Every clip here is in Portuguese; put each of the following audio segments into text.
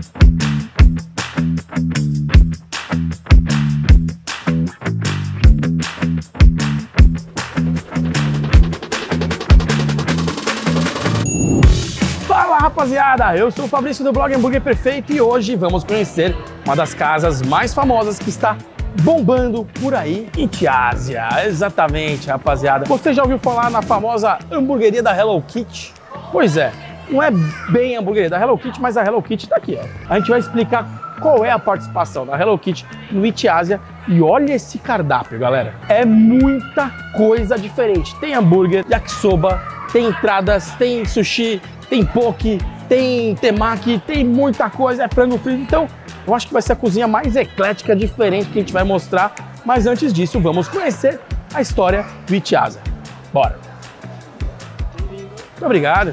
Rapaziada, eu sou o Fabrício do blog Hambúrguer Perfeito e hoje vamos conhecer uma das casas mais famosas que está bombando por aí em Tiásia. Exatamente, rapaziada. Você já ouviu falar na famosa hamburgueria da Hello Kitty? Pois é, não é bem a hamburgueria da Hello Kitty, mas a Hello Kitty tá aqui, ó. A gente vai explicar qual é a participação da Hello Kitty no Tiásia e olha esse cardápio, galera. É muita coisa diferente. Tem hambúrguer, yakisoba, tem entradas, tem sushi, tem poke, tem temaki, tem muita coisa, é frango frito. Então, eu acho que vai ser a cozinha mais eclética, diferente que a gente vai mostrar. Mas antes disso, vamos conhecer a história do Tiásia. Bora! Muito obrigado!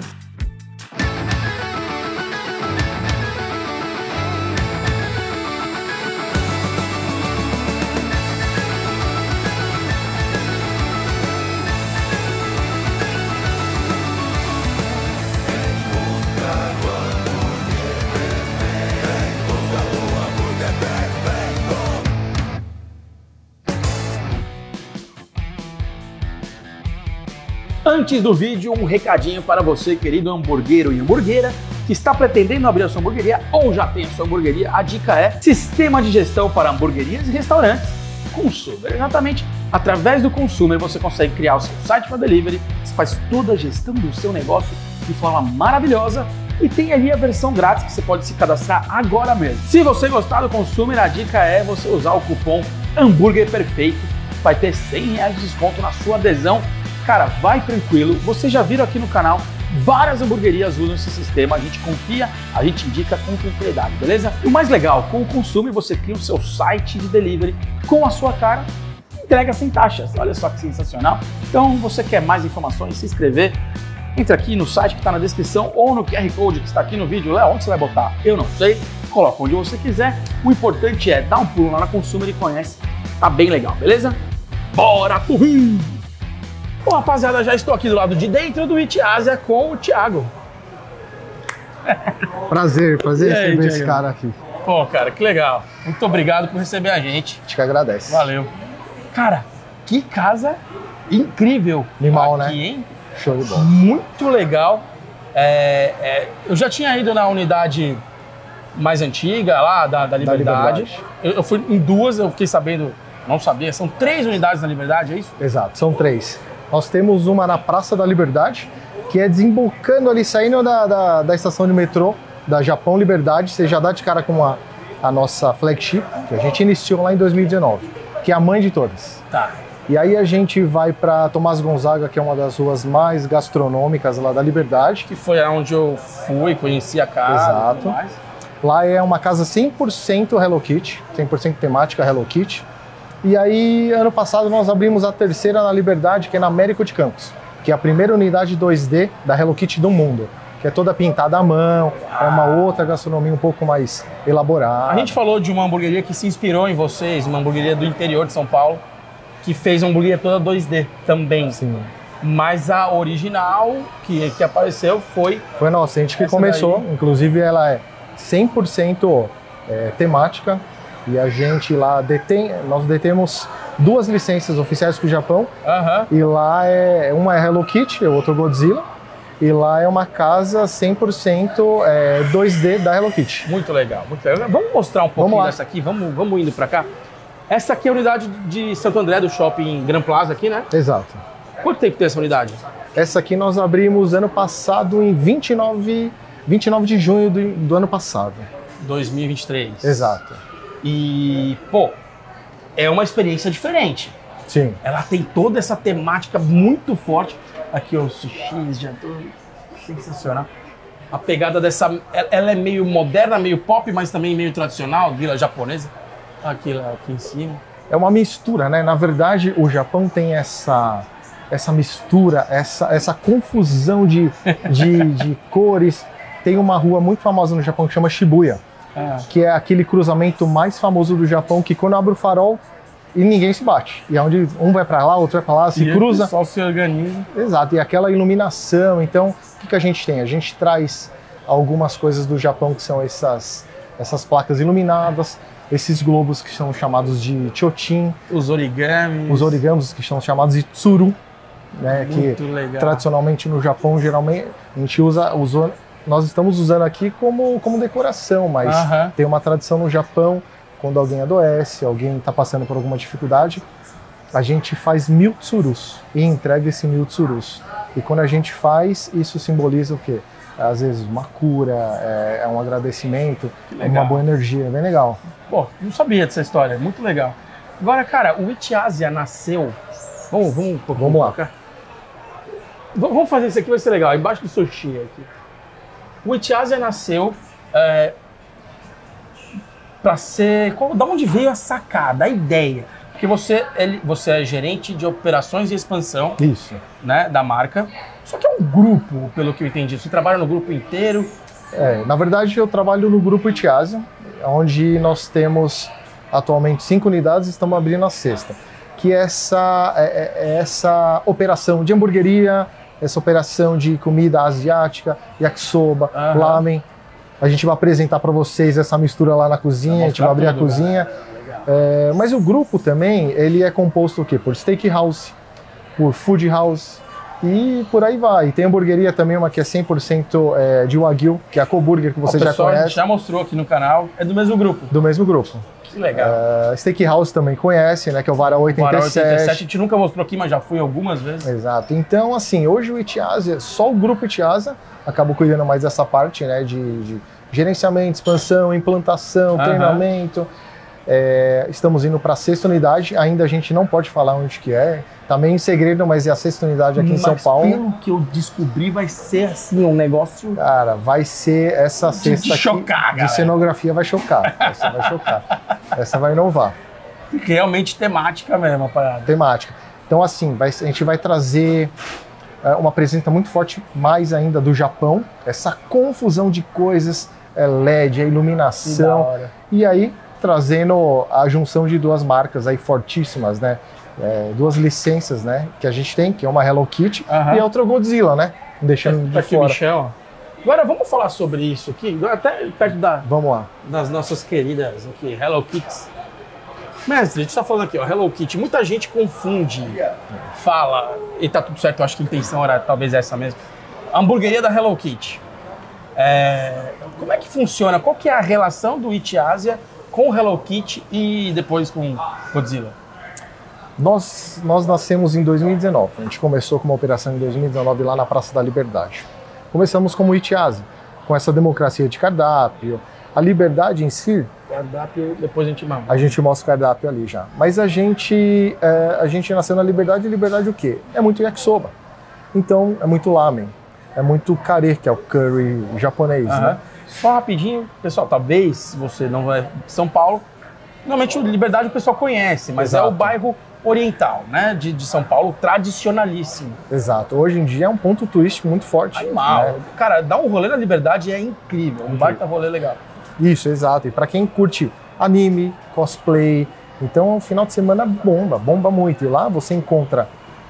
Antes do vídeo, um recadinho para você, querido hamburguero e hamburguera, que está pretendendo abrir a sua hamburgueria ou já tem a sua hamburgueria. A dica é Sistema de Gestão para Hamburguerias e Restaurantes, Consumer. Exatamente, através do Consumer você consegue criar o seu site para delivery, você faz toda a gestão do seu negócio de forma maravilhosa e tem ali a versão grátis que você pode se cadastrar agora mesmo. Se você gostar do Consumer, a dica é você usar o cupom Hambúrguer Perfeito, vai ter R$100 de desconto na sua adesão. Cara, vai tranquilo, vocês já viram aqui no canal, várias hamburguerias usam esse sistema, a gente confia, a gente indica com tranquilidade, beleza? E o mais legal, com o Consumer você cria o seu site de delivery com a sua cara, entrega sem taxas, olha só que sensacional. Então, você quer mais informações, se inscrever, entra aqui no site que está na descrição ou no QR Code que está aqui no vídeo. Léo, onde você vai botar? Eu não sei, coloca onde você quiser, o importante é dar um pulo lá na Consumer e conhece, tá bem legal, beleza? Bora pro vídeo! Bom, rapaziada, já estou aqui do lado de dentro do Tiásia com o Thiago. Prazer receber esse cara aqui. Pô, cara, que legal. Muito obrigado por receber a gente. A gente que agradece. Valeu. Cara, que casa incrível. Animal, aqui, né? Hein? Show de bola. Muito legal. Eu já tinha ido na unidade mais antiga lá, da Liberdade. Eu fui em duas, eu fiquei sabendo, não sabia, são 3 unidades na Liberdade, é isso? Exato, são 3. Nós temos uma na Praça da Liberdade, que é desembocando ali, saindo da estação de metrô da Japão Liberdade. Você já dá de cara com a nossa flagship, que a gente iniciou lá em 2019, que é a mãe de todas. Tá. E aí a gente vai para Tomás Gonzaga, que é uma das ruas mais gastronômicas lá da Liberdade. Que foi onde eu fui, conheci a casa. Exato. E tudo mais. Lá é uma casa 100% Hello Kitty, 100% temática Hello Kitty. E aí, ano passado, nós abrimos a terceira na Liberdade, que é na Américo de Campos, que é a primeira unidade 2D da Hello Kitty do mundo, que é toda pintada à mão, é uma outra gastronomia um pouco mais elaborada. A gente falou de uma hamburgueria que se inspirou em vocês, uma hamburgueria do interior de São Paulo, que fez uma hamburgueria toda 2D também. Sim. Mas a original que apareceu foi nossa, a gente que começou, daí. Inclusive ela é 100% temática. E a gente lá nós detemos 2 licenças oficiais para o Japão. E lá uma é Hello Kitty, o outro Godzilla. E lá é uma casa 100% 2D da Hello Kitty. Muito legal, muito legal. Vamos mostrar um pouquinho dessa aqui, vamos indo para cá. Essa aqui é a unidade de Santo André do shopping Gran Plaza aqui, né? Exato. Quanto tempo tem essa unidade? Essa aqui nós abrimos ano passado em 29 de junho do ano passado. 2023. Exato. E, pô, é uma experiência diferente. Sim. Ela tem toda essa temática muito forte. Aqui, ó, o sushi, já tô sensacional. A pegada dessa... Ela é meio moderna, meio pop, mas também meio tradicional, vila japonesa. Aqui em cima. É uma mistura, né? Na verdade, o Japão tem essa mistura, essa confusão de cores. Tem uma rua muito famosa no Japão que chama Shibuya. Que é aquele cruzamento mais famoso do Japão, que quando abre o farol e ninguém se bate. E é onde um vai para lá, outro vai para lá, se cruza. O pessoal se organiza. Exato, e aquela iluminação. Então, o que a gente tem? A gente traz algumas coisas do Japão que são essas placas iluminadas, esses globos que são chamados de chotin, Os origamis que são chamados de tsuru, né, Muito que legal. tradicionalmente no Japão geralmente a gente usou, nós estamos usando aqui como decoração, mas Aham. tem uma tradição no Japão, quando alguém adoece, alguém está passando por alguma dificuldade, a gente faz 1000 tsurus e entrega esse 1000 tsurus. E quando a gente faz, isso simboliza o quê? Às vezes uma cura, é um agradecimento, legal. uma boa energia, é bem legal. Pô, não sabia dessa história, muito legal. Agora, cara, o Ityasia nasceu... Vamos um pouquinho Vamos lá. pra cá. Vamos fazer isso aqui, vai ser legal, embaixo do sushi aqui. O Ityasia nasceu para ser... Da onde veio a sacada, a ideia? Porque você é gerente de operações e expansão, Isso. né, da marca. Só que é um grupo, pelo que eu entendi. Você trabalha no grupo inteiro. Na verdade, eu trabalho no grupo Ityasia, onde nós temos atualmente 5 unidades e estamos abrindo a 6ª. Que é essa operação de hamburgueria, essa operação de comida asiática, yakisoba, lamen. A gente vai apresentar para vocês essa mistura lá na cozinha, a gente vai abrir a cozinha. Mas o grupo também, ele é composto o quê? Por steakhouse, por food house e por aí vai. E tem hamburgueria também, uma que é 100% de Wagyu, que é a Coburger, que você já pessoal, conhece. A gente já mostrou aqui no canal, é do mesmo grupo. Do mesmo grupo. Que legal. Steakhouse também conhece, né? Que é o Vara 87. Vara 87, a gente nunca mostrou aqui, mas já fui algumas vezes. Exato. Então, assim, hoje o Ityasia, só o grupo Ityasia acabou cuidando mais dessa parte, né? De gerenciamento, expansão, implantação, treinamento. Estamos indo para a 6ª unidade, ainda a gente não pode falar onde que é, tá meio em segredo, mas é a 6ª unidade aqui em São Paulo. Pelo que eu descobri, vai ser assim, um negócio... Cara, vai ser essa 6ª aqui chocar, de cenografia, vai chocar. Essa vai chocar. Essa vai inovar. Realmente temática mesmo a parada. Temática. Então, assim, a gente vai trazer uma presença muito forte, mais ainda do Japão, essa confusão de coisas, LED, a iluminação, e aí trazendo a junção de 2 marcas aí fortíssimas, né? 2 licenças, né? Que a gente tem, que é uma Hello Kitty e a outra Godzilla, né? Deixando de aqui o fora. bichão. Agora vamos falar sobre isso aqui, até perto Vamos lá. das nossas queridas aqui, Hello Kitties. Mestre, a gente tá falando aqui, ó, Hello Kitty. Muita gente confunde, fala, e tá tudo certo, eu acho que a intenção era talvez essa mesmo. A hamburgueria da Hello Kitty. Como é que funciona? Qual que é a relação do Ityasia com o Hello Kitty e depois com Godzilla? Nós nascemos em 2019. A gente começou com uma operação em 2019 lá na Praça da Liberdade. Começamos como Ityasia, com essa democracia de cardápio, a liberdade em si. Cardápio, depois a gente manda. A gente mostra o cardápio ali já. Mas a gente nasceu na liberdade, e liberdade o quê? É muito yakisoba. Então, é muito lamen. É muito kare, que é o curry japonês, né? Só rapidinho, pessoal, talvez se você não é de São Paulo, normalmente o Liberdade o pessoal conhece, mas é o bairro oriental, né, de São Paulo, tradicionalíssimo. Exato. Hoje em dia é um ponto turístico muito forte. Animal. Né? Cara, dar um rolê na Liberdade é incrível, um baita rolê legal. Isso, exato. E para quem curte anime, cosplay, então o final de semana bomba muito. E lá você encontra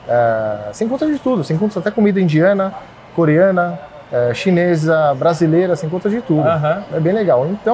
de tudo, você encontra até comida indiana, coreana, chinesa, brasileira, você encontra de tudo. É bem legal. Então,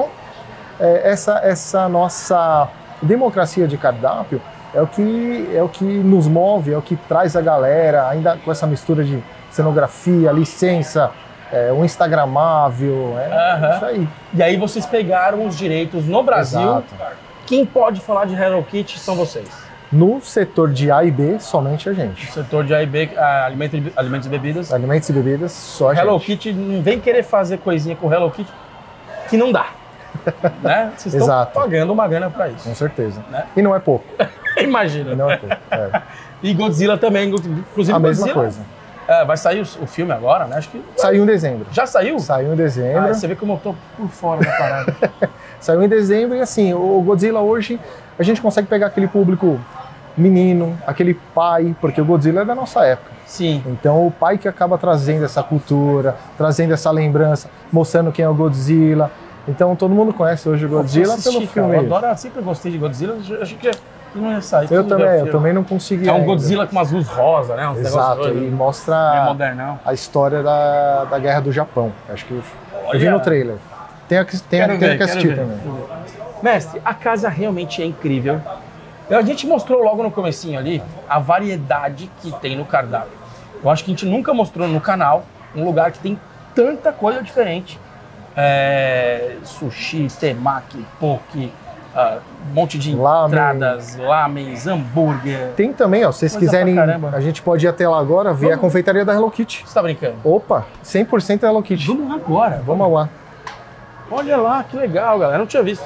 essa nossa democracia de cardápio é o que nos move, é o que traz a galera, ainda com essa mistura de cenografia, licença, o instagramável, isso aí. E aí vocês pegaram os direitos no Brasil. Exato. Quem pode falar de Hello Kitty são vocês. No setor de A e B, somente a gente. No setor de A e B, alimentos e bebidas. Alimentos e bebidas, só a gente. Hello Kitty não vem querer fazer coisinha com Hello Kitty que não dá. Né? Vocês estão pagando uma grana pra isso. Com certeza. Né? E não é pouco. Imagina. E não é pouco. E Godzilla também. Inclusive, a mesma Godzilla, coisa. Vai sair o filme agora, né? Acho que... Saiu em dezembro. Já saiu? Saiu em dezembro. Você vê como eu tô por fora da parada. Saiu em dezembro e assim, o Godzilla hoje, a gente consegue pegar aquele público menino, aquele pai, porque o Godzilla é da nossa época. Sim. Então o pai que acaba trazendo essa cultura, trazendo essa lembrança, mostrando quem é o Godzilla. Então todo mundo conhece hoje o Godzilla pelo filme. Eu sempre gostei de Godzilla, achei que não ia sair. Eu também não consegui. É um Godzilla com umas luzes rosa, né? Exato, e mostra modernão. a história da Guerra do Japão. Acho que eu vi no trailer. Tem que assistir também. Mestre, a casa realmente é incrível. A gente mostrou logo no comecinho ali a variedade que tem no cardápio. Eu acho que a gente nunca mostrou no canal um lugar que tem tanta coisa diferente. Sushi, temaki, poke, um monte de entradas, lamens, hambúrguer. Tem também, ó, se vocês quiserem, a gente pode ir até lá agora, ver a confeitaria da Hello Kitty. Você tá brincando? Opa, 100% Hello Kitty. Vamos lá agora. Vamos lá. Olha lá, que legal, galera. Eu não tinha visto.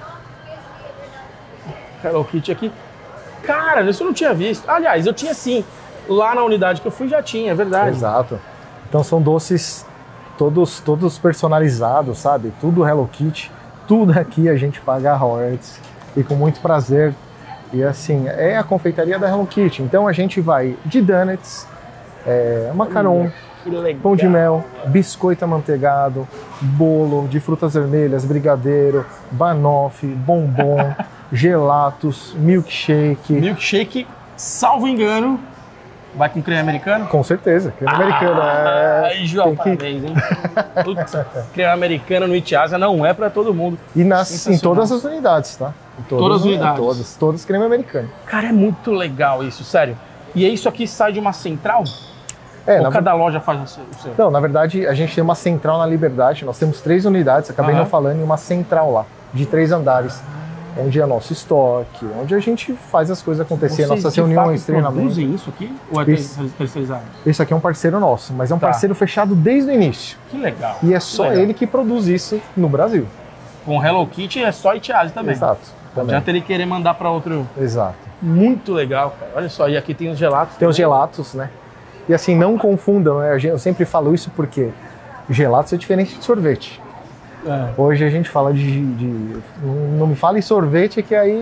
Hello Kitty aqui. Cara, isso eu não tinha visto. Aliás, eu tinha sim. Lá na unidade que eu fui já tinha, é verdade. Exato. Então são doces todos personalizados, sabe? Tudo Hello Kitty. Tudo aqui a gente paga royalties. E com muito prazer. E assim, é a confeitaria da Hello Kitty. Então a gente vai de donuts, macaron, pão de mel, biscoito amanteigado, bolo de frutas vermelhas, brigadeiro, banoffee, bombom, gelatos, milkshake. Milkshake, salvo engano, vai com creme americano? Com certeza, creme americano. Aí, João, parabéns, hein? Putz, creme americano no Itiasa não é pra todo mundo. E em todas as unidades, tá? Todas as unidades? Todas creme americano. Cara, é muito legal isso, sério. E é isso aqui sai de uma central? Ou cada loja faz o seu? Não, na verdade, a gente tem uma central na Liberdade. Nós temos 3 unidades, acabei não falando, e uma central lá, de 3 andares. Onde é nosso estoque, onde a gente faz as coisas acontecer, nossas reuniões, treinamentos. Vocês produzem isso aqui ou é terceirizado? Esse aqui é um parceiro nosso, mas é um parceiro fechado desde o início. Que legal. E é só ele que produz isso no Brasil. Com Hello Kitty é só Itiase também. Exato. Não adianta ele querer mandar para outro. Exato. Muito legal, cara. Olha só, e aqui tem os gelatos. Tem os gelatos, né? E assim, não confundam, né? Eu sempre falo isso porque gelatos é diferente de sorvete. Hoje a gente fala não me fale em sorvete, que aí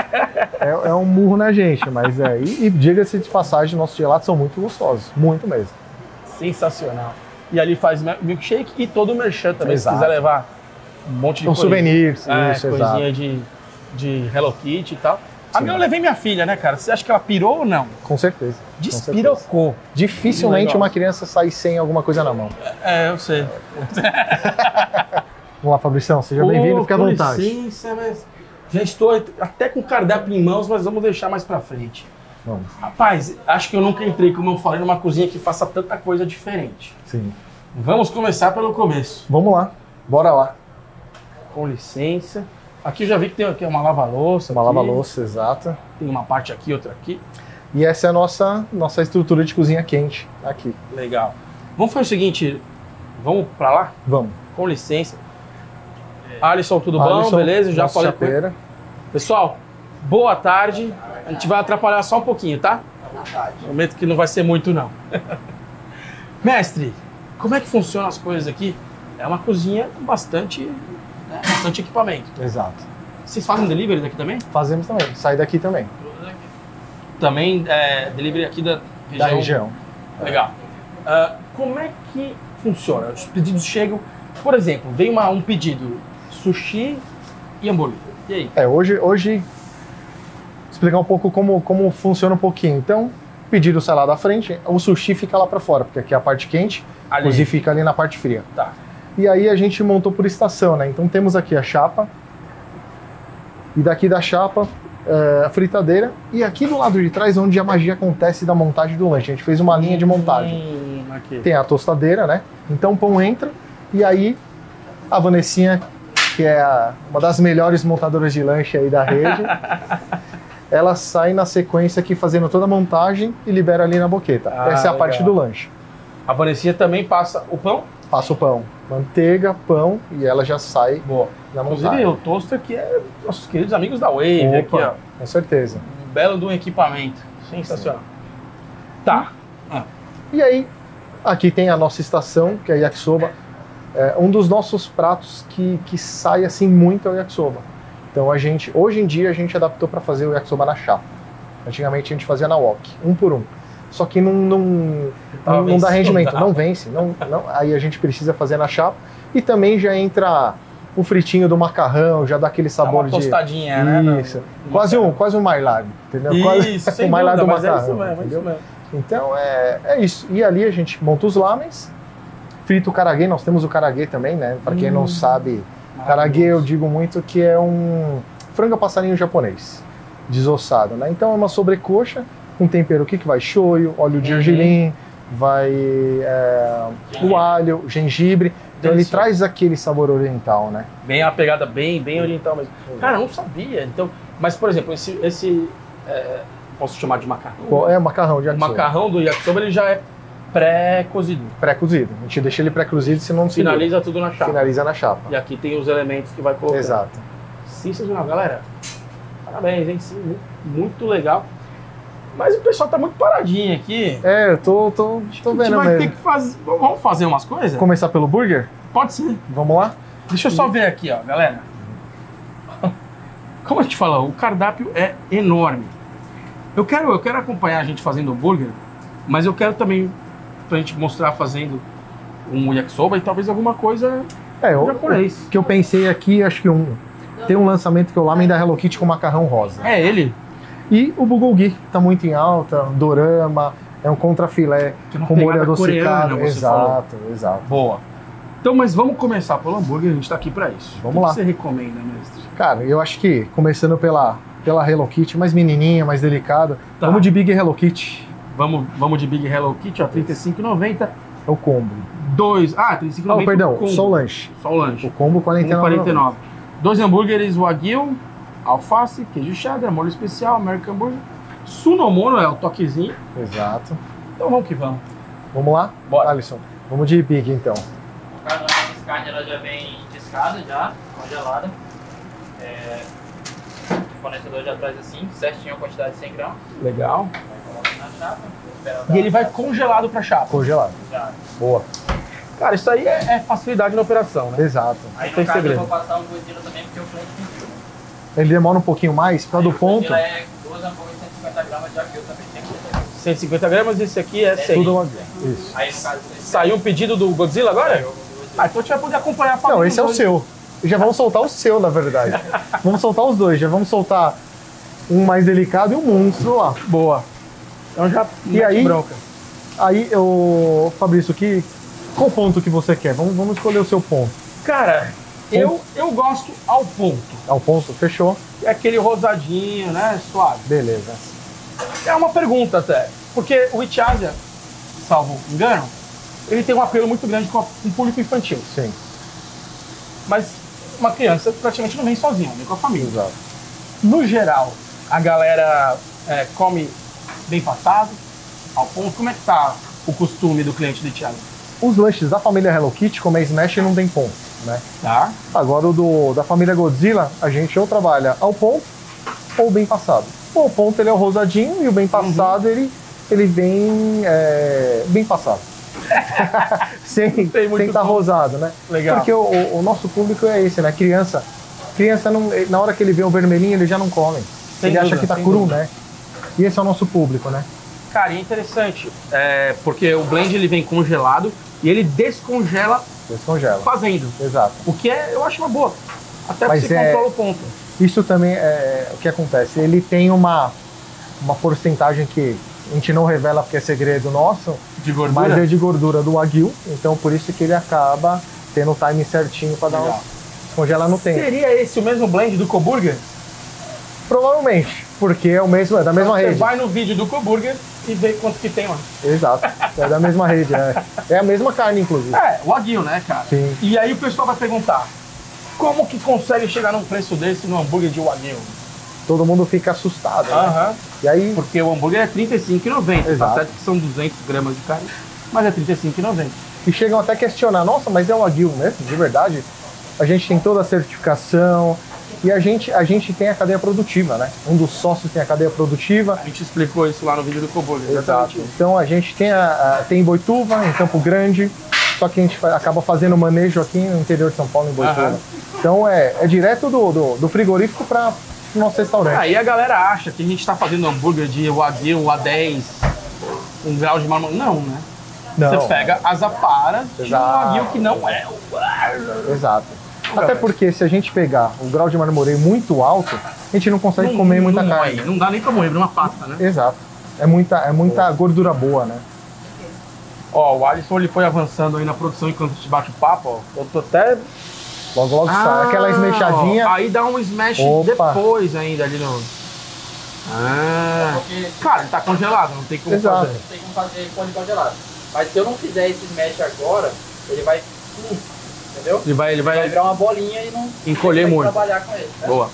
é um murro na gente, mas e diga-se de passagem, nossos gelatos são muito gostosos, muito mesmo. Sensacional. E ali faz milkshake e todo o merchan também, exato. Se quiser levar um monte de souvenirs, coisinha de Hello Kitty e tal. Eu levei minha filha, né, cara? Você acha que ela pirou ou não? Com certeza. Despirocou. Dificilmente uma criança sai sem alguma coisa na mão. Eu sei. Vamos lá, Fabrição, seja bem-vindo, fica à vontade. Licença, mas já estou até com o cardápio em mãos, mas vamos deixar mais pra frente. Vamos. Rapaz, acho que eu nunca entrei, como eu falei, numa cozinha que faça tanta coisa diferente. Sim. Vamos começar pelo começo. Vamos lá, bora lá. Com licença. Aqui eu já vi que tem aqui uma lava-louça. Uma lava-louça, exata. Tem uma parte aqui, outra aqui. E essa é a nossa estrutura de cozinha quente aqui. Legal. Vamos fazer o seguinte, vamos pra lá? Vamos. Com licença. Alisson, tudo bom? Beleza? Já falei com ele. Pessoal, boa tarde. A gente vai atrapalhar só um pouquinho, tá? Prometo que não vai ser muito, não. Mestre, como é que funcionam as coisas aqui? É uma cozinha com bastante equipamento. Exato. Vocês fazem delivery daqui também? Fazemos também. Sai daqui também. Também delivery aqui da região? Da região. Legal. Como é que funciona? Os pedidos chegam... Por exemplo, veio um pedido sushi e hambúrguer. E aí? Hoje explicar um pouco como funciona um pouquinho. Então, pedido sai lá da frente, o sushi fica lá para fora, porque aqui é a parte quente, inclusive fica ali na parte fria. Tá. E aí a gente montou por estação, né? Então temos aqui a chapa, e daqui da chapa a fritadeira, e aqui do lado de trás onde a magia acontece da montagem do lanche. A gente fez uma linha de montagem. Aqui. Tem a tostadeira, né? Então o pão entra, e aí a Vanessinha, que é uma das melhores montadoras de lanche aí da rede, ela sai na sequência aqui fazendo toda a montagem e libera ali na boqueta. Essa é a parte do lanche. A Vanessinha também passa o pão? Passa o pão. Manteiga, pão, e ela já sai na montagem. Inclusive o toaster que é nossos queridos amigos da Wave. Aqui, ó. Com certeza. Um belo de um equipamento. Sensacional. Sim. Tá. E aí, aqui tem a nossa estação, que é a yakisoba. Um dos nossos pratos que sai assim muito é o yakisoba. Então hoje em dia a gente adaptou para fazer o yakisoba na chapa. Antigamente a gente fazia na wok, um por um. Só que não dá rendimento, não vence. Aí a gente precisa fazer na chapa. E também já entra o fritinho do macarrão, já dá aquele sabor de... tostadinha, né? Isso. Quase um maillard, entendeu? Isso, quase o maillard do macarrão. É isso mesmo, isso mesmo. Então é isso. E ali a gente monta os lamens, frita o karaguê. Nós temos o karaguê também, né? Para quem não sabe, Karaage eu digo muito que é um frango a passarinho japonês, desossado, né? Então é uma sobrecoxa com tempero, o que vai? Shoyu, óleo de gergelim, vai o alho, gengibre. Então ele traz aquele sabor oriental, né? Bem a pegada bem oriental mesmo. Cara, eu não sabia. Então, mas por exemplo, posso chamar de macarrão? É macarrão de O yakisoba. macarrão do yakisoba ele já é pré-cozido. Pré-cozido. A gente deixa ele pré-cozido, senão não se Finaliza tudo na chapa. finaliza na chapa. E aqui tem os elementos que vai colocar. Exato. Sensacional, galera. Parabéns, hein? Sim, muito legal. Mas o pessoal tá muito paradinho aqui. É, eu tô A gente vendo vai mesmo. ter que fazer. Vamos fazer umas coisas? Começar pelo burger? Pode ser. Vamos lá? Deixa eu só ver aqui, ó, galera. Como eu te falo, o cardápio é enorme. Eu quero acompanhar a gente fazendo hambúrguer, mas eu quero também pra gente mostrar fazendo um yakisoba e talvez alguma coisa japonês. O que eu pensei aqui, acho que tem um lançamento que é o lamen da Hello Kitty com macarrão rosa. É ele? E o bulgogi, tá muito em alta, dorama, é um contrafilé Que é uma com molho pegada coreana, adocicado. você falou. Exato. Boa. Então, mas vamos começar pelo hambúrguer, a gente tá aqui pra isso. Vamos O lá. que você recomenda, mestre? Cara, eu acho que começando pela Hello Kitty, mais menininha, mais delicada, Tá. vamos de Big Hello Kitty, Vamos de Big Hello Kitty, ó, R$ 35,90. é o combo. R$ 35,90. Oh, perdão, combo. só o lanche. Só o lanche. O combo R$ 1,49. 2 hambúrgueres Wagyu, alface, queijo cheddar, molho especial, American Burger. Sunomono é o toquezinho. Exato. Então vamos que vamos. Vamos lá? Bora. Alisson, vamos de Big então. A carne ela já vem descascada, já congelada. O fornecedor já traz assim, certinho a quantidade de 100 gramas. Legal. Vai colocar na chapa. espera E ele dar- vai congelado pra chapa. Congelado. Já. Boa. Cara, isso aí é facilidade na operação, né? Exato. Aí Tem no caso segredo. eu vou passar um cozido também porque o cliente pediu. Ele demora um pouquinho mais, por causa do ponto. É 2 hambúrgueres 150 gramas de aguil também. Tem que ter. 150 gramas, esse aqui é 100. Tudo uma Isso. Aí no caso Saiu um pedido do Godzilla agora? Ah, então a gente vai poder acompanhar a Não, família esse é o dos seu. Já vamos soltar o seu, na verdade. Vamos soltar os dois. Já vamos soltar um mais delicado e um monstro lá. dois. Boa. Então já E mete aí? bronca. Aí, Fabrício, qual ponto que você quer? Vamos escolher o seu ponto. Cara, eu gosto ao ponto. Ao ponto? Fechou? É aquele rosadinho, né? Suave. Beleza. É uma pergunta até. Porque o Itchasia, salvo engano, ele tem um apelo muito grande com o público infantil. Sim, Mas uma criança praticamente não vem sozinha, vem com a família. exato. No geral, a galera come bem passado, ao ponto. Como é que tá o costume do cliente do Itchasia? Os lanches da família Hello Kitty, como é Smash, não tem ponto, né? Tá? Agora o da família Godzilla, a gente ou trabalha ao ponto ou bem passado. O ponto ele é o rosadinho e o bem passado ele vem bem passado. sem Tem muito estar ponto. rosado, né? Legal. Porque o nosso público é esse, né? Criança não, na hora que ele vê o vermelhinho, ele já não come. Sem ele acha dúvida, que tá sem cru, dúvida. né? E esse é o nosso público, né? Cara, e é interessante, porque o blend ele vem congelado e ele descongela Descongela. fazendo. Exato. O que eu acho uma boa. Até Mas porque você controla o ponto. Isso também é o que acontece. Ele tem uma porcentagem que a gente não revela porque é segredo nosso, De gordura. mas é de gordura do Wagyu, então por isso que ele acaba tendo o time certinho para dar Legal. descongelar no tempo. Seria esse o mesmo blend do Coburger? Provavelmente, porque é da mesma Você rede. vai no vídeo do Coburger e vê quanto que tem lá. Exato. É da mesma rede, é a mesma carne, inclusive. O Wagyu, né, cara? Sim. E aí o pessoal vai perguntar, como que consegue chegar num preço desse no hambúrguer de Wagyu? Todo mundo fica assustado. Né? Aham. E aí, Porque o hambúrguer é R$ 35,90. Tá Exato. certo que são 200 gramas de carne, mas é R$ 35,90. e chegam até a questionar, nossa, mas é o Wagyu mesmo? De verdade? A gente tem toda a certificação e a gente tem a cadeia produtiva, né? Um dos sócios tem a cadeia produtiva. A gente explicou isso lá no vídeo do Coburger. Exato. Então a gente tem em Boituva, em Campo Grande, só que a gente acaba fazendo manejo aqui no interior de São Paulo, em Boituva. Aham. Então é direto do frigorífico para o nosso restaurante. Aí a galera acha que a gente tá fazendo hambúrguer de Wagyu A10, um grau de marmota. Não, né? Não, Você pega as aparas de um Exato. Wagyu que não é o... Exato. Até porque se a gente pegar o grau de marmoreio muito alto, a gente não consegue comer muita não carne. morre, não dá nem pra morrer, numa pasta, né? Exato. É muita gordura boa, né? Ó, o Alisson ele foi avançando aí na produção enquanto a gente bate o papo, ó. Eu tô até Logo, logo sai. Aquela esmechadinha. Aí dá um smash Opa. depois ainda ali no... Cara, ele tá congelado, não tem como Exato. fazer. Não tem como fazer pão congelado. Mas se eu não fizer esse mesh agora, ele vai... entendeu? Ele vai Virar uma bolinha e não... encolher vai muito. trabalhar com ele. Né? Boa.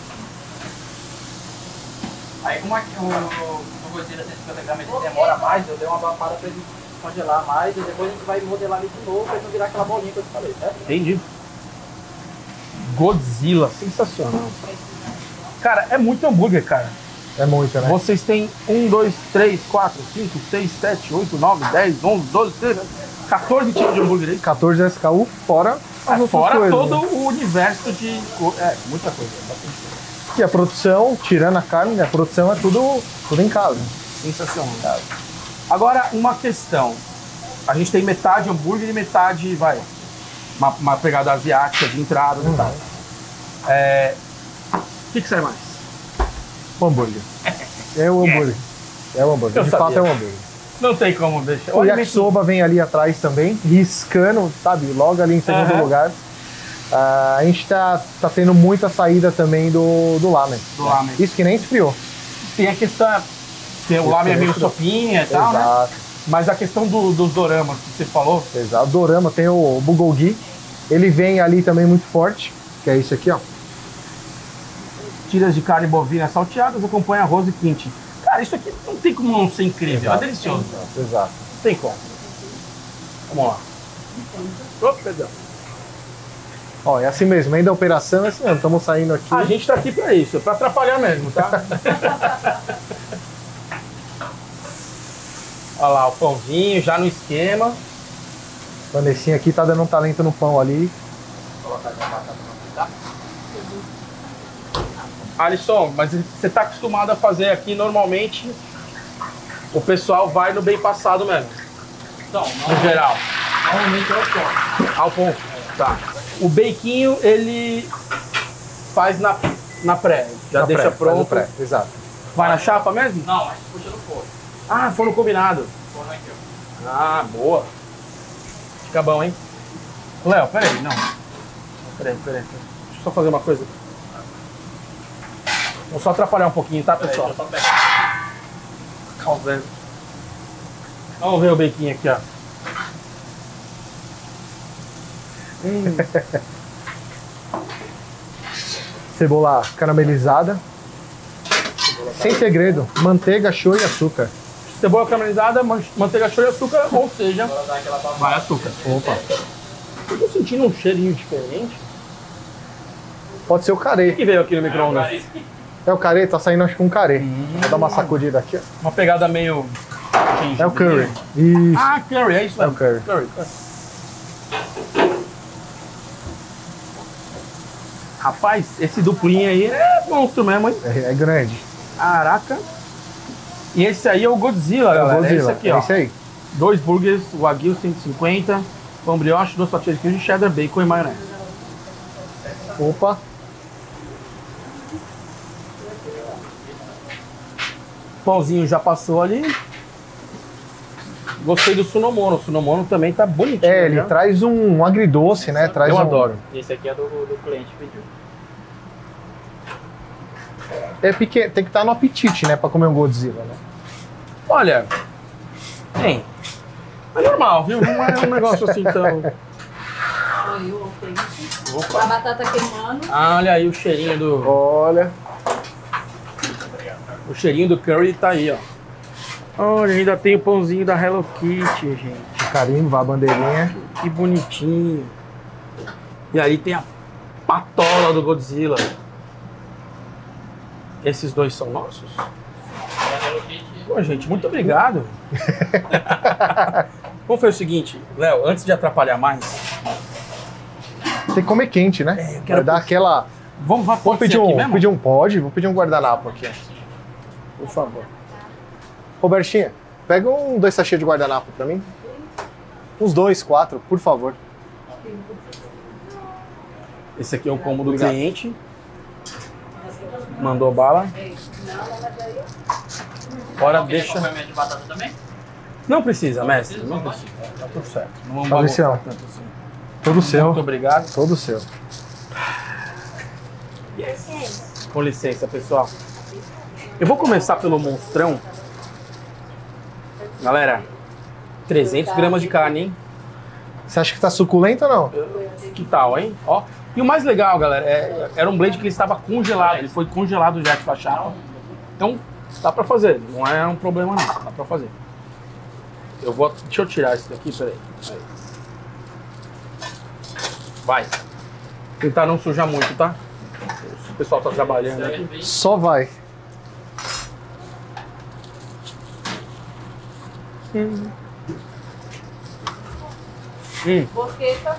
Aí como aqui o Godzilla 150 gramas ele demora mais, eu dei uma abafada pra ele congelar mais e depois a gente vai modelar ele de novo pra ele não virar aquela bolinha que eu te falei, certo? Entendi. Godzilla, sensacional. Cara, é muito hambúrguer, cara. É muito, né? Vocês têm 1, 2, 3, 4, 5, 6, 7, 8, 9, 10, 11, 12, 13, 14 tipos de hambúrguer aí. 14 SKU, fora as outras Fora coisas, todo né? o universo de... muita coisa. Bastante coisa. E a produção, tirando a carne, a produção é tudo em casa. Sensacional. Agora, uma questão. A gente tem metade hambúrguer e metade, uma pegada asiática de entrada e tal. O que sai mais? O hambúrguer. É o hambúrguer. É o hambúrguer. Eu De sabia. fato é o hambúrguer. Não tem como deixar. O yakisoba vem ali atrás também, riscando, sabe? Logo ali em segundo lugar. A gente tá tendo muita saída também do lamen. Do lamen. Isso que nem esfriou. Tem a questão... que o lamen é meio sopinha e tal, né? Exato. Mas a questão dos doramas que você falou... Exato. Dorama tem o bulgogi. Ele vem ali também muito forte, que é isso aqui, ó. Tiras de carne bovina salteadas, acompanha arroz e quente. Cara, isso aqui não tem como não ser incrível. É delicioso. Exato. Não tem como. Vamos lá. Opa, perdão. Ó, é assim mesmo, ainda a operação é assim mesmo, estamos saindo aqui. A gente tá aqui pra isso, pra atrapalhar mesmo, tá? Olha lá, o pãozinho já no esquema. Vanessinha aqui tá dando um talento no pão ali. Vou colocar aqui a batata pra fritar. Alisson, mas você tá acostumado a fazer aqui normalmente, o pessoal vai no bem passado mesmo, Então, no geral. normalmente é o ponto. Ao ponto. Tá. O beiquinho, ele faz na pré, já Na deixa pré, faz o pronto. pré, exato. Vai na chapa mesmo? Não, mas puxa no forno. Ah, foram combinado. Forno aqui, ó. Ah, boa. Fica bom, hein? Léo, peraí, não. Peraí. Deixa eu só fazer uma coisa. Vou só atrapalhar um pouquinho, tá, pessoal? Deixa eu só pegar. Calma. Vamos ver o beiquinho aqui, ó. Cebola caramelizada. Sem segredo, manteiga, show e açúcar. Cebola caramelizada, manteiga show e açúcar, ou seja, Agora dá aquela babada. vai açúcar. Opa. Eu tô sentindo um cheirinho diferente. Pode ser o carê. O que veio aqui no micro-ondas? É o carê, tá saindo acho que um carê. Vou dar uma sacudida aqui, ó. Uma pegada meio... É o curry. Isso. Ah, curry, é isso É o mesmo. curry. Rapaz, esse duplinho aí é monstro mesmo, hein? É grande. Caraca. E esse aí é o Godzilla, É o galera. Godzilla. É esse aqui, ó. É esse aí. 2 burgers, Wagyu 150, pão brioche, 2 fatias de queijo, cheddar, bacon e maionese. Opa. Pãozinho já passou ali. Gostei do Sunomono. O Sunomono também tá bonitinho. É, ele né? traz um agridoce, né? Traz Eu um... adoro. Esse aqui é do cliente que pediu. É pequeno, tem que estar no apetite, né? Pra comer um Godzilla, né? Olha, tem. É normal, viu? Não é um negócio assim tão... Opa. A batata queimando. Ah, olha aí o cheirinho do... Olha. O cheirinho do curry tá aí, ó. Olha, ainda tem o pãozinho da Hello Kitty, gente. Carimbo, a bandeirinha. Que bonitinho. E aí tem a patola do Godzilla. Esses dois são nossos? Pô, gente, muito obrigado. Vamos fazer o seguinte, Léo, antes de atrapalhar mais, Tem que comer quente, né? eu quero Vai dar aquela... vamos Vou pedir aqui um, mesmo? pedir um pod, vou pedir um guardanapo aqui, ó. Por favor. Robertinha, pega 2 sachês de guardanapo pra mim. Uns 2, 4, por favor. Esse aqui é o combo do Obrigado. cliente. Mandou bala. Agora deixa... Acompanhamento de batata também? Não precisa, mestre. Não precisa. Tá tudo certo. Não vamos Fabricião. bagunçar tanto assim. Todo seu. Muito obrigado. Todo seu. Com licença, pessoal. Eu vou começar pelo monstrão. Galera, 300 gramas de carne, hein? Você acha que tá suculento ou não? Que tal, hein? Ó. E o mais legal, galera, era um blade que ele estava congelado. Ele foi congelado já com a chapa. Então, dá pra fazer. Não é um problema, não. Dá pra fazer. Deixa eu tirar isso daqui, peraí. Aí. Vai. Tentar não sujar muito, tá? O pessoal tá trabalhando aqui. Só vai. Boqueta.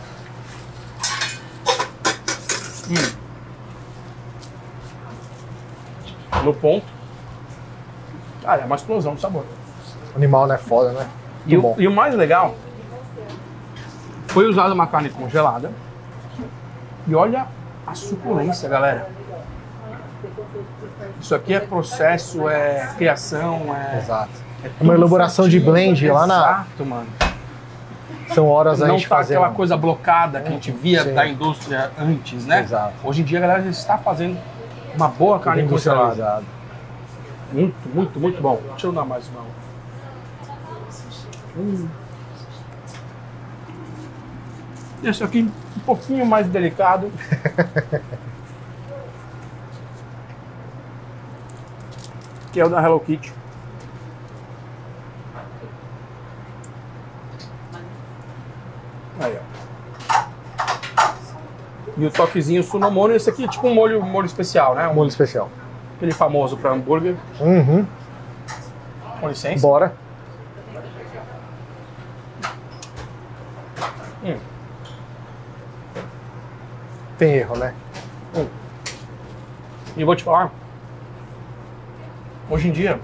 No ponto. Cara, é uma explosão de sabor. Animal, né? Foda, né? E Muito bom. o mais legal foi usada uma carne congelada. E olha a suculência, galera. Isso aqui é processo, é criação, Exato. é Uma elaboração de blend lá na... Exato, mano. São horas a Não gente tá fazendo. aquela coisa blocada que a gente via Sim. da indústria antes, né? Exato. Hoje em dia a galera já está fazendo uma boa carne Tudo congelada. industrializado. Muito, muito, muito bom. Deixa eu dar mais uma. Esse aqui um pouquinho mais delicado. Que é o da Hello Kitty. Aí, ó. E o toquezinho Sunomono, esse aqui é tipo um molho especial, né? Molho especial. Aquele famoso para hambúrguer. Uhum. Com licença. Bora. Tem erro, né? E eu vou te falar, hoje em dia,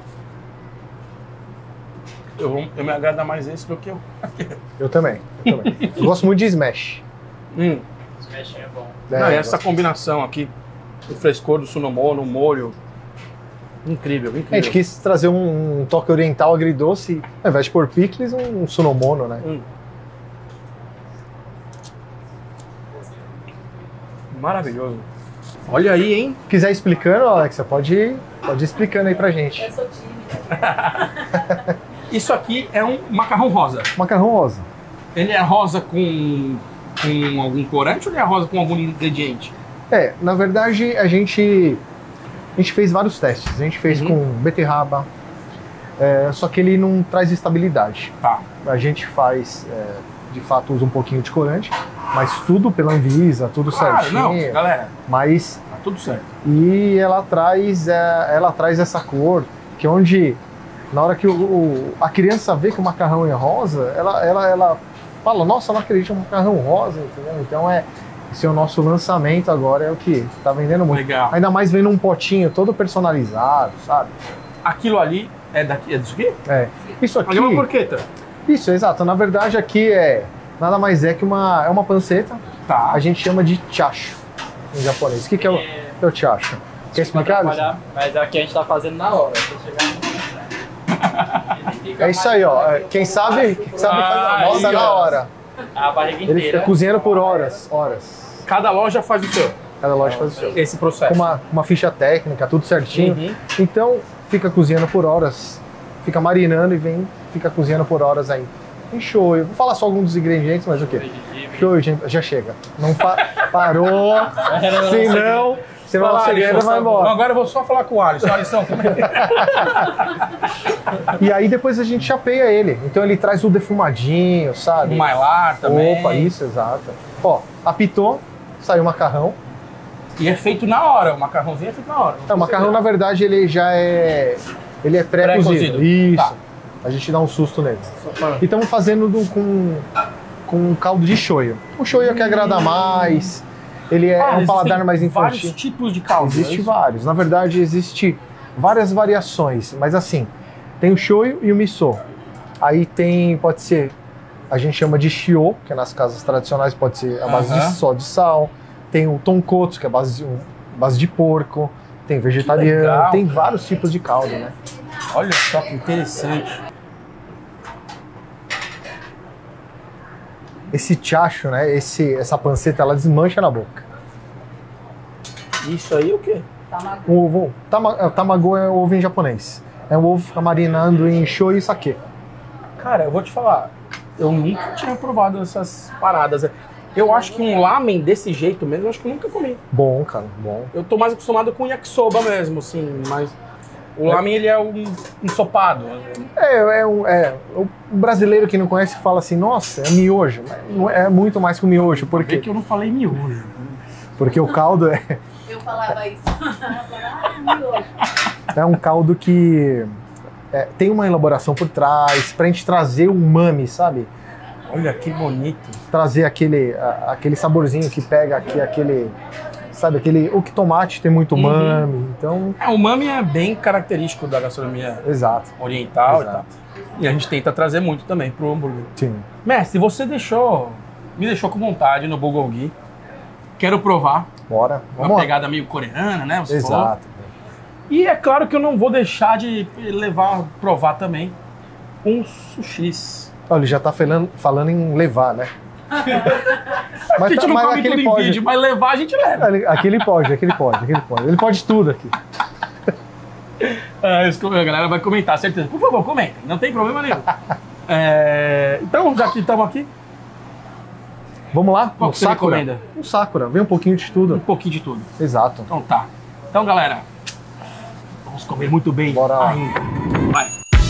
eu me agrada mais esse do que o Eu também. Eu gosto muito de smash. Smash é bom. Não, e eu essa gosto. combinação aqui, o frescor do Sunomono, o molho, incrível, incrível. A gente quis trazer um toque oriental agridoce, ao invés de pôr picles, um Sunomono, né? Maravilhoso. Olha aí, hein? Se quiser explicando, Alexa, pode ir explicando aí pra gente. Eu sou tímida. Isso aqui é um macarrão rosa. Macarrão rosa. Ele é rosa com algum corante ou ele é rosa com algum ingrediente? Na verdade, a gente fez vários testes. A gente fez com beterraba, só que ele não traz estabilidade. Tá. A gente faz, de fato, usa um pouquinho de corante, mas tudo pela Anvisa, tudo certinho. Não, galera, Mas tá tudo certo. e ela traz essa cor que onde na hora que a criança vê que o macarrão é rosa, ela fala, nossa, não acredito, um macarrão rosa, entendeu? Então esse é o nosso lançamento agora, é o que tá vendendo muito. Legal. Ainda mais vem num potinho todo personalizado, sabe? Aquilo ali é disso aqui? Isso aqui. Ali é uma porqueta. Isso, exato. Na verdade aqui nada mais é que uma panceta. Tá. A gente chama de chacho em japonês. O que é o chacho? Quer explicar, Alisson? Trabalhar, mas aqui a gente tá fazendo na hora. É isso aí, ó. Quem sabe fazer a moda aí, na ó. hora. A barriga Ele fica inteira. cozinhando por horas. Cada loja faz o seu. Cada loja faz o seu. Esse processo. Com uma ficha técnica, tudo certinho. Uhum. Então, fica cozinhando por horas. Fica marinando e fica cozinhando por horas aí. Tem shoyu. Vou falar só alguns dos ingredientes, mas o quê? Shoyu já chega. Não parou. Senão a segredo vai embora. Agora eu vou só falar com o Alisson. Alisson, como é que é? E aí depois a gente chapeia ele. Então ele traz o defumadinho, sabe? O Mylar também. Opa, isso, exato. Ó, apitou, saiu o macarrão. E é feito na hora. O macarrãozinho é feito na hora. O macarrão, na verdade, ele é pré-cozido. Pré-cozido. Isso. Tá. A gente dá um susto nele. E estamos fazendo com caldo de shoyu. O shoyu é que agrada mais. Ele é um paladar mais infantil. Vários tipos de caldo. Existe é isso? vários. Na verdade, existe várias variações. Mas assim, tem o shoyu e o miso. Aí pode ser, a gente chama de shio, que nas casas tradicionais pode ser a base só de sal. Tem o tonkotsu, que é a base de porco. Tem vegetariano, legal, tem cara. vários tipos de caldo, né? Olha só que interessante. esse chacho, né? Essa panceta, ela desmancha na boca. Isso aí o quê? O ovo, tamago é ovo em japonês. É um ovo que fica marinando em shoyu e sake. Cara, eu vou te falar, eu nunca tinha provado essas paradas. Eu acho que um lamen desse jeito mesmo, eu acho que eu nunca comi. Bom, cara, bom. Eu tô mais acostumado com yakisoba mesmo, assim, mas o lamen ele é um ensopado. O brasileiro que não conhece fala assim, nossa, é miojo. Mas é muito mais que o miojo. Por Porque quê? que eu não falei miojo. Porque o caldo é... Eu falava isso. Miojo. É um caldo que tem uma elaboração por trás, pra gente trazer o umami, sabe? Olha que bonito. Trazer aquele saborzinho que pega aqui, sabe, o que tomate tem muito umami, então... O umami é bem característico da gastronomia Exato. oriental Exato. e tal. E a gente tenta trazer muito também pro hambúrguer. Sim. Mestre, você me deixou com vontade no bulgogi. Quero provar. Bora. Uma Vamos lá. pegada meio coreana, né? Você falou. Exato. E é claro que eu não vou deixar de provar também sushis. Olha, ele já tá falando em levar, né? A gente não come tudo em vídeo, mas levar a gente leva. Aquele pode. Ele pode tudo aqui. A galera vai comentar, certeza. Por favor, comentem, não tem problema nenhum. Então, já que estamos aqui, Vamos lá? Qual que você Sakura. recomenda? Um Sakura. Vem um pouquinho de um tudo. pouquinho de tudo. Exato. Então tá. Então, galera, vamos comer muito bem. Bora lá. Ainda. Vai.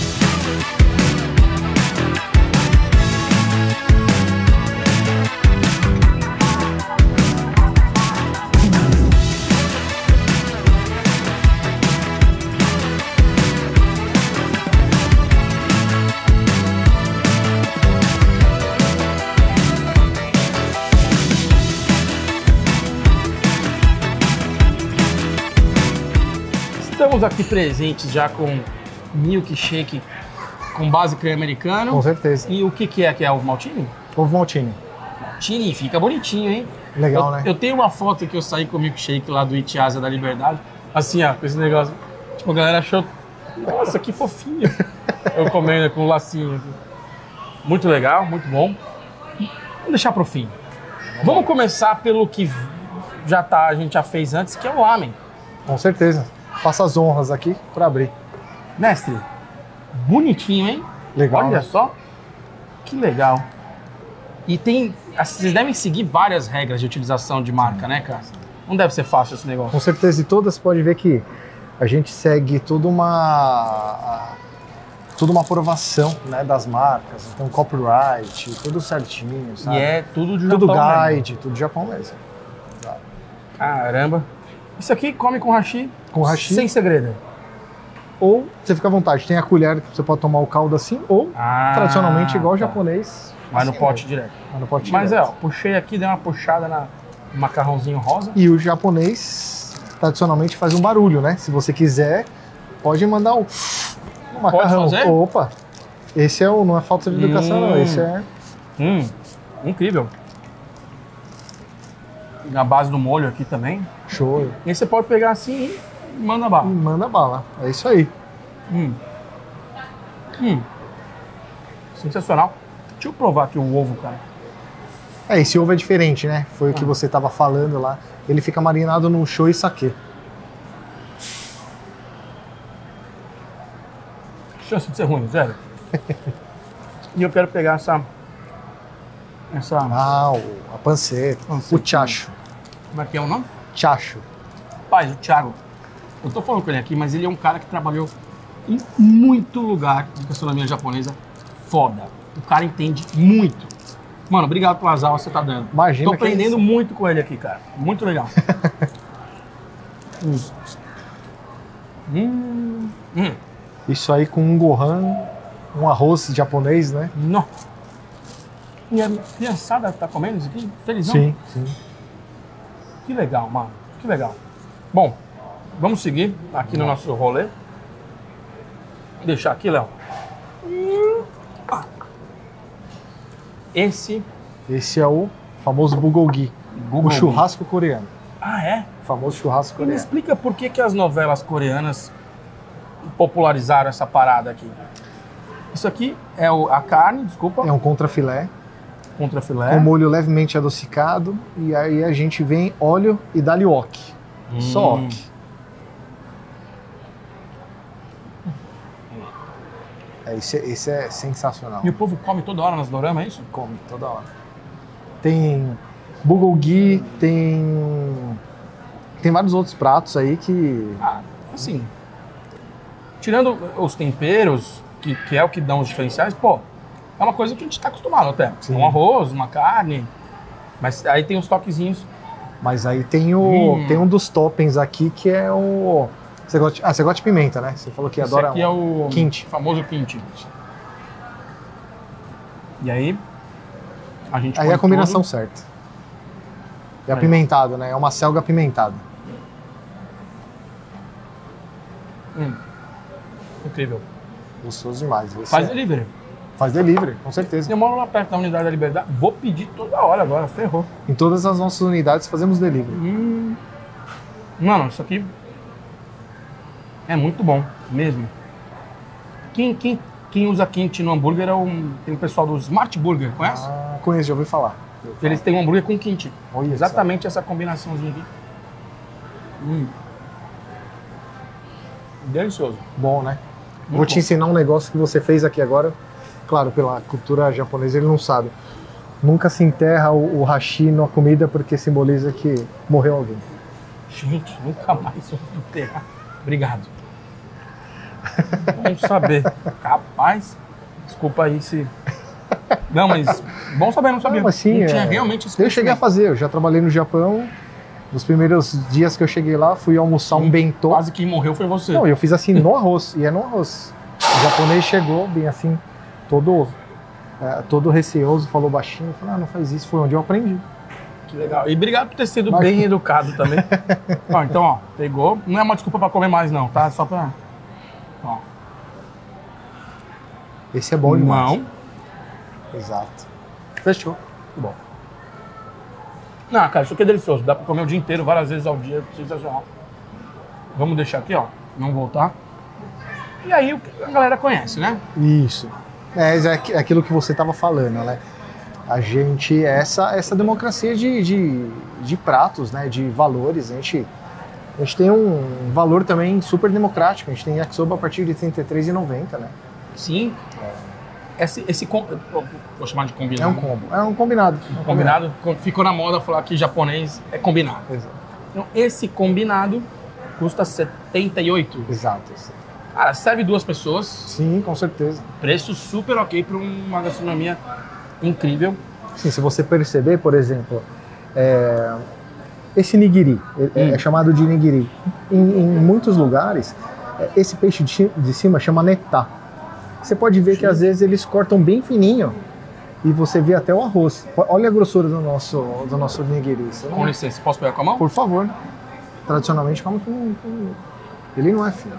Estamos aqui presentes já com milkshake com base creme americano. Com certeza. E o que é? Que é ovo maltine? Ovo maltine. Maltine, fica bonitinho, hein? Legal, né? Eu tenho uma foto que eu saí com o milkshake lá do Itiasa da Liberdade. Assim, ó, com esse negócio. Tipo, a galera achou, nossa, que fofinho. Eu comendo com o lacinho aqui. Muito legal, muito bom. Vamos deixar pro fim. Vamos começar pelo que a gente já fez antes, que é o lamen. Com certeza. Faça as honras aqui para abrir. Mestre, bonitinho, hein? Legal, Olha né? só. Que legal. E vocês devem seguir várias regras de utilização de marca, né, cara? Não deve ser fácil esse negócio. Com certeza. E todas pode ver que a gente segue toda uma aprovação, né, das marcas. Então, copyright, tudo certinho, sabe? E é tudo de tudo Japão guide, tudo Japão mesmo. mesmo. Caramba. Isso aqui come com hashi? Com hashi. Sem segredo. Ou você fica à vontade, tem a colher que você pode tomar o caldo assim, ou tradicionalmente igual o japonês. Vai no assim, pote direto. Vai no pote Mas direto. puxei aqui, dei uma puxada no macarrãozinho rosa. E o japonês tradicionalmente faz um barulho, né? Se você quiser, pode mandar um macarrão. fazer? Opa! Esse não é falta de educação, não. Esse é. Incrível. Na base do molho aqui também. Show. E aí você pode pegar assim e manda bala. E manda bala. É isso aí. Sensacional. Deixa eu provar aqui o ovo, cara. Esse ovo é diferente, né? Foi o que você estava falando lá. Ele fica marinado no shoyu e sake. Chance de ser ruim, zero. E eu quero pegar essa A panceta. O chacho. como é que é o nome? Chacho. Rapaz, o Thiago, eu tô falando com ele aqui, mas ele é um cara que trabalhou em muito lugar de gastronomia japonesa foda. O cara entende muito. Mano, obrigado pelas aulas que você tá dando. Imagina. Tô aprendendo muito com ele aqui, cara. Muito legal. Isso aí com um gohan, um arroz japonês, né? Não. E a criançada tá comendo isso aqui? Felizão? Sim, sim. Que legal, mano. Que legal. Bom, vamos seguir aqui no nosso rolê. Vou deixar aqui, Léo. Esse é o famoso bulgogi. O churrasco coreano. Ah, é? O famoso churrasco E me coreano. explica por que as novelas coreanas popularizaram essa parada aqui. Isso aqui é a carne, desculpa. É um contrafilé. Contra filé. com molho levemente adocicado. E aí a gente vem óleo e dá-lhe wok. Só wok. Esse é sensacional. E o povo come toda hora nas doramas, é isso? Come toda hora. Tem bulgogi, tem vários outros pratos aí que... Assim, tirando os temperos, que é o que dão os diferenciais, pô, é uma coisa que a gente tá acostumado até. Sim. Um arroz, uma carne, mas aí tem os toquezinhos. Mas aí tem um dos toppings aqui que é o... Você gosta de pimenta, né? Você falou que Esse adora aqui é o kimchi. famoso kimchi. E aí, a gente Aí põe é a combinação tudo. certa. E apimentado, né? É uma selga apimentada. Incrível. Gostoso demais. Faz delivery. Faz delivery, com certeza. Eu moro lá perto da Unidade da Liberdade, vou pedir toda hora agora, ferrou. Em todas as nossas unidades fazemos delivery. Mano, isso aqui é muito bom, mesmo. Quem usa kimchi no hambúrguer tem o pessoal do Smart Burger, conhece? Conheço, já ouvi falar. Eles têm um hambúrguer com kimchi. Olha Exatamente essa combinaçãozinha aqui. Delicioso. Bom, né? Muito Vou te bom. ensinar um negócio que você fez aqui agora. Claro, pela cultura japonesa ele não sabe. Nunca se enterra o hashi na comida porque simboliza que morreu alguém. Gente, nunca mais eu vou enterrar. Obrigado. Bom saber. Capaz, desculpa aí se... Não, mas bom saber, não sabia. Não, mas sim, não tinha realmente esse Eu cheguei a fazer, eu já trabalhei no Japão. Nos primeiros dias que eu cheguei lá, fui almoçar um bentô. Quase quem morreu foi você. Não, eu fiz assim no arroz, e é no arroz. O japonês chegou bem assim, todo receoso, falou baixinho, falou, não faz isso, foi onde eu aprendi. Que legal. E obrigado por ter sido bem educado também. Ó, então, ó, pegou. Não é uma desculpa pra comer mais, não, tá? Só pra... Ó. Esse é bom demais. Não. Exato. Fechou. Muito bom. Não, cara, isso aqui é delicioso. Dá pra comer o dia inteiro, várias vezes ao dia. Sensacional. Vamos deixar aqui, ó. Não voltar. E aí a galera conhece, né? Isso. É aquilo que você estava falando, né? A gente, essa democracia de pratos, né? De valores. A gente tem um valor também super democrático. A gente tem yakisoba a partir de R$ 33,90, né? Sim. Vou chamar de combinado. É um combo. É um combinado. Combinado. Ficou na moda falar que japonês é combinado. Exato. Então, esse combinado custa 78. Exato. Cara, serve 2 pessoas. Sim, com certeza. Preço super ok para uma gastronomia incrível. Sim, se você perceber, por exemplo, esse nigiri, é chamado de nigiri. Em muitos lugares, esse peixe de cima chama netá. Você pode ver que às vezes eles cortam bem fininho e você vê até o arroz. Olha a grossura do nosso nigiri. Com licença, posso pegar com a mão? Por favor. Tradicionalmente, come com... Ele não é fino.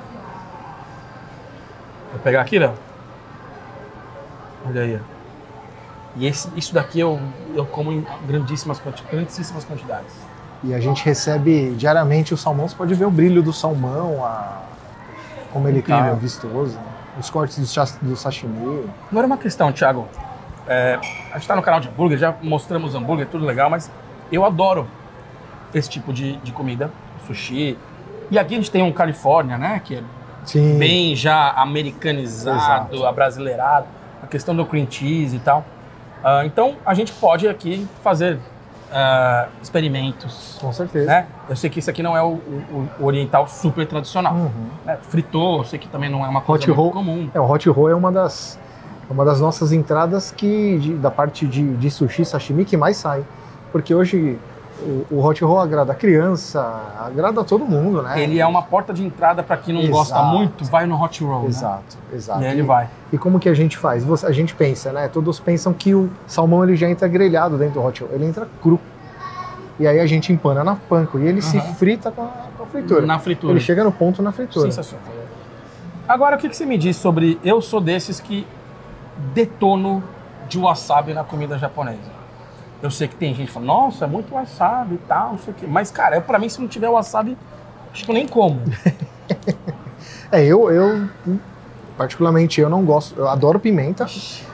Vou pegar aqui, Léo. Olha aí. E isso daqui eu como em grandíssimas quantidades. E a gente recebe diariamente o salmão. Você pode ver o brilho do salmão, como ele tá Incrível. vistoso. Os cortes do sashimi. Agora uma questão, Thiago. A gente tá no canal de hambúrguer, já mostramos hambúrguer, tudo legal, mas eu adoro esse tipo de comida, sushi. E aqui a gente tem um Califórnia, né, que é Sim. bem já americanizado, Exato. abrasileirado, a questão do cream cheese e tal. Então a gente pode aqui fazer experimentos. Com certeza. Né? Eu sei que isso aqui não é o oriental super tradicional. Né? Fritou, eu sei que também não é uma coisa muito comum. O hot roll é uma das nossas entradas da parte de sushi, sashimi que mais sai. Porque hoje o hot roll agrada a criança, agrada a todo mundo, né? Ele é uma porta de entrada para quem não gosta muito, vai no hot roll. Exato, né? exato. E aí ele vai. E como que a gente faz? A gente pensa, né? Todos pensam que o salmão ele já entra grelhado dentro do hot roll. Ele entra cru. E aí a gente empana na panko e ele se frita com a fritura. Na fritura. Ele chega no ponto na fritura. Sensacional. Agora, o que você me diz sobre... Eu sou desses que detono de wasabi na comida japonesa. Eu sei que tem gente que fala, nossa, é muito wasabi e tal, não sei o quê. Mas, cara, pra mim, se não tiver wasabi, acho que eu nem como. Eu particularmente, eu não gosto. Eu adoro pimenta,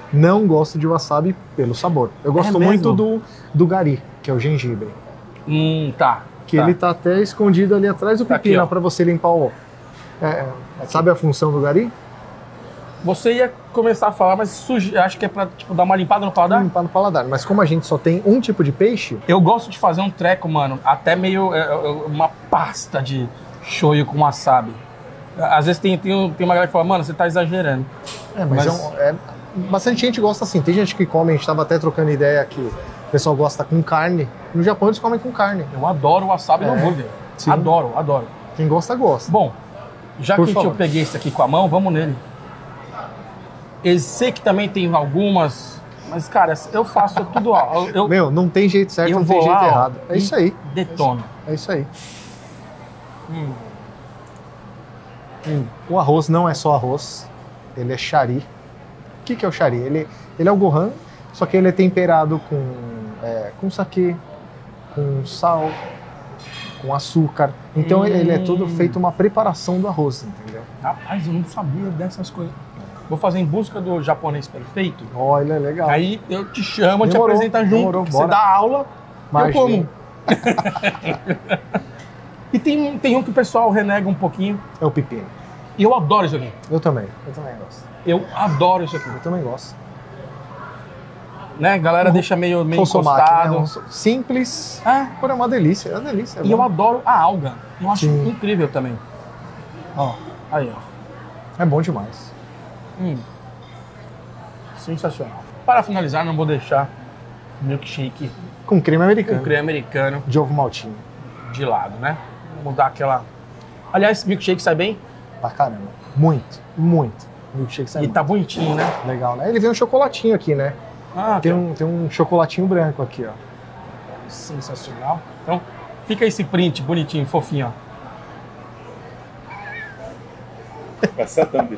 Não gosto de wasabi pelo sabor. Eu gosto muito do gari, que é o gengibre. Tá. Que ele tá até escondido ali atrás do Tá pepino, aqui, ó. para você limpar o... sabe a função do gari? Você ia começar a falar, mas acho que é pra tipo, dar uma limpada no paladar? Limpar no paladar. Mas como a gente só tem um tipo de peixe, Eu gosto de fazer um treco, mano, até meio uma pasta de shoyu com wasabi. Às vezes tem uma galera que fala, mano, você tá exagerando. mas bastante gente gosta assim. Tem gente que come, a gente tava até trocando ideia que o pessoal gosta com carne. No Japão eles comem com carne. Eu adoro wasabi no hambúrguer. Sim. Adoro, adoro. Quem gosta, gosta. Bom, já Por que favor. eu peguei esse aqui com a mão, vamos nele. Eu sei que também tem algumas, mas, cara, eu faço tudo, ó. Meu, não tem jeito certo, eu não tem vou jeito lá, ó, errado. É isso aí. Detono. É isso aí. O arroz não é só arroz, ele é shari. O que é o shari? Ele é o gohan, só que ele é temperado com saquê, com sal, com açúcar. Então ele é todo feito uma preparação do arroz, entendeu? Rapaz, eu não sabia dessas coisas. Vou fazer em busca do japonês perfeito. Olha, legal. Aí eu te chamo, te Demorou, apresenta junto, demorou, que bora. você dá aula, Imagina. eu como. E tem um que o pessoal renega um pouquinho. É o pepino. E eu adoro isso aqui. Eu também gosto. Eu adoro isso aqui. Eu também gosto. Né? A galera deixa meio Consomate, encostado. né? Simples, É. porém é uma delícia. É uma delícia. E eu adoro a alga. Eu acho Sim. incrível também. Ó, aí, ó. É bom demais. Sensacional. Para finalizar, não vou deixar o milkshake Com creme com americano. creme americano De ovo maltinho. de lado, né? Vamos dar aquela... Aliás, esse milkshake sai bem Pra caramba. Muito, muito. Milkshake sai e muito. tá bonitinho, né? Legal, né? Ele vem um chocolatinho aqui, né? Ah, Tem um chocolatinho branco aqui, ó. sensacional. Então, fica esse print bonitinho, fofinho, ó. Vai ser a thumb.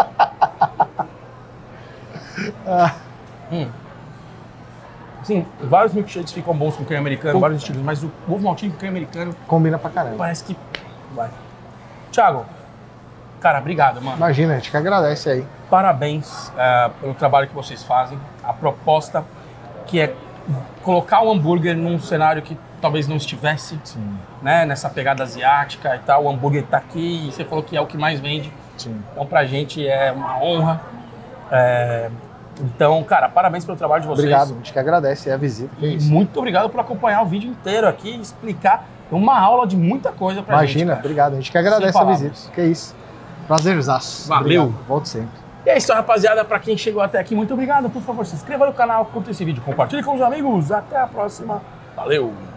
Sim, vários milkshakes ficam bons com creme americano, vários estilos, mas o ovo maltinho com creme americano Combina pra caramba. parece que vai. Thiago, cara, obrigado, mano. Imagina, a gente que agradece aí. Parabéns pelo trabalho que vocês fazem. A proposta que é colocar o hambúrguer num cenário que talvez não estivesse, né? Nessa pegada asiática e tal. O hambúrguer tá aqui e você falou que é o que mais vende. Sim. Então, pra gente é uma honra. Então, cara, parabéns pelo trabalho de vocês. Obrigado, a gente que agradece a visita. Que E isso. muito obrigado por acompanhar o vídeo inteiro aqui e explicar uma aula de muita coisa pra gente. Imagina, cara. obrigado. A gente que agradece Sem a palavras. visita. Que isso. Prazerzaço. Valeu. Obrigado. Volto sempre. E é isso, rapaziada. Pra quem chegou até aqui, muito obrigado. Por favor, se inscreva no canal, curta esse vídeo, compartilhe com os amigos. Até a próxima. Valeu!